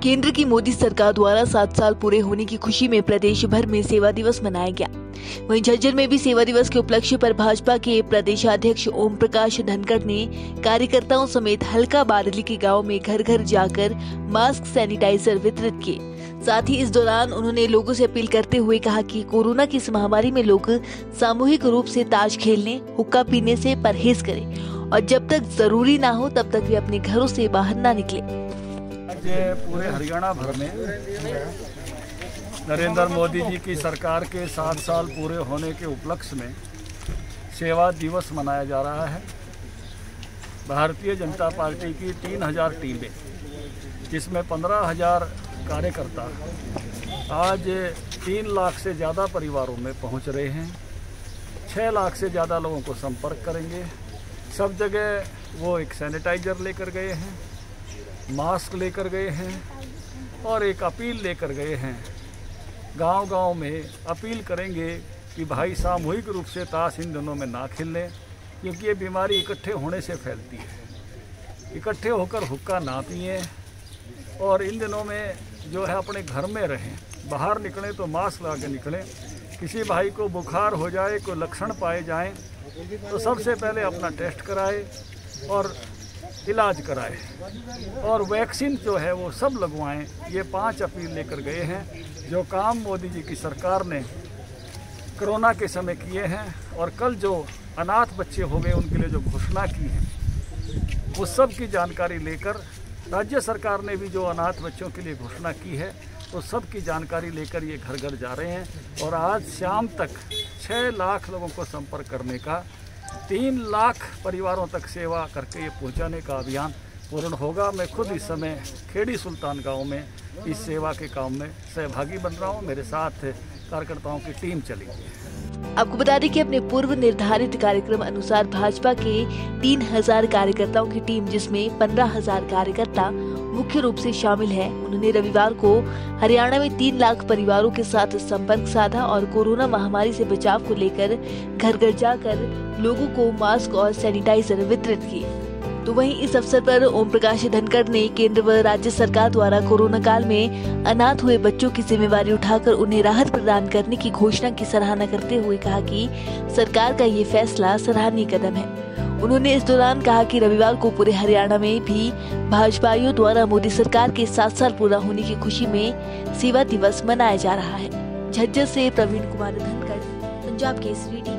केंद्र की मोदी सरकार द्वारा 7 साल पूरे होने की खुशी में प्रदेश भर में सेवा दिवस मनाया गया। वहीं झज्जर में भी सेवा दिवस के उपलक्ष्य पर भाजपा के प्रदेशाध्यक्ष ओम प्रकाश धनखड़ ने कार्यकर्ताओं समेत हल्का बारली के गांव में घर घर जाकर मास्क सैनिटाइजर वितरित किए। साथ ही इस दौरान उन्होंने लोगों से अपील करते हुए कहा कि कोरोना की इस महामारी में लोग सामूहिक रूप से ताश खेलने, हुक्का पीने से परहेज करें और जब तक जरूरी ना हो तब तक वे अपने घरों से बाहर ना निकले। पूरे हरियाणा भर में नरेंद्र मोदी जी की सरकार के 7 साल पूरे होने के उपलक्ष्य में सेवा दिवस मनाया जा रहा है। भारतीय जनता पार्टी की 3000 टीमें, जिसमें 15,000 कार्यकर्ता आज 3 लाख से ज़्यादा परिवारों में पहुंच रहे हैं। 6 लाख से ज़्यादा लोगों को संपर्क करेंगे। सब जगह वो एक सैनिटाइजर लेकर गए हैं, मास्क लेकर गए हैं और एक अपील लेकर गए हैं। गांव-गांव में अपील करेंगे कि भाई सामूहिक रूप से ताश इन दिनों में ना खेलें, क्योंकि ये बीमारी इकट्ठे होने से फैलती है। इकट्ठे होकर हुक्का ना पिएं और इन दिनों में जो है अपने घर में रहें। बाहर निकलें तो मास्क लगा के निकलें। किसी भाई को बुखार हो जाए, कोई लक्षण पाए जाएं, तो सबसे पहले अपना टेस्ट कराए और इलाज कराए और वैक्सीन जो है वो सब लगवाएं। ये 5 अपील लेकर गए हैं। जो काम मोदी जी की सरकार ने कोरोना के समय किए हैं और कल जो अनाथ बच्चे हो गए उनके लिए जो घोषणा की है, उस सब की जानकारी लेकर राज्य सरकार ने भी जो अनाथ बच्चों के लिए घोषणा की है, तो सब की जानकारी लेकर ये घर घर जा रहे हैं और आज शाम तक 6 लाख लोगों को संपर्क करने का, 3 लाख परिवारों तक सेवा करके ये पहुंचाने का अभियान पूर्ण होगा। मैं खुद इस समय खेड़ी सुल्तान गांव में इस सेवा के काम में सहभागी बन रहा हूं। मेरे साथ कार्यकर्ताओं की टीम चलेगी। आपको बता दें कि अपने पूर्व निर्धारित कार्यक्रम अनुसार भाजपा के 3000 कार्यकर्ताओं की टीम, जिसमें 15,000 कार्यकर्ता मुख्य रूप से शामिल है, उन्होंने रविवार को हरियाणा में 3 लाख परिवारों के साथ संपर्क साधा और कोरोना महामारी से बचाव को लेकर घर घर जाकर लोगों को मास्क और सैनिटाइजर वितरित किए। तो वहीं इस अवसर पर ओम प्रकाश धनखड़ ने केंद्र व राज्य सरकार द्वारा कोरोना काल में अनाथ हुए बच्चों की जिम्मेवारी उठाकर उन्हें राहत प्रदान करने की घोषणा की सराहना करते हुए कहा कि सरकार का ये फैसला सराहनीय कदम है। उन्होंने इस दौरान कहा कि रविवार को पूरे हरियाणा में भी भाजपाइयों द्वारा मोदी सरकार के 7 साल पूरा होने की खुशी में सेवा दिवस मनाया जा रहा है। झज्जर से प्रवीण कुमार धनखड़, पंजाब केसरी टीवी।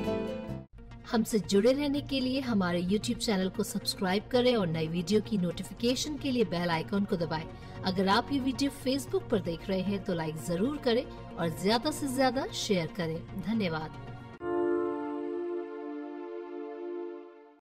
हमसे जुड़े रहने के लिए हमारे YouTube चैनल को सब्सक्राइब करें और नई वीडियो की नोटिफिकेशन के लिए बेल आइकॉन को दबाएं। अगर आप ये वीडियो Facebook पर देख रहे हैं तो लाइक जरूर करें और ज्यादा से ज्यादा शेयर करें। धन्यवाद।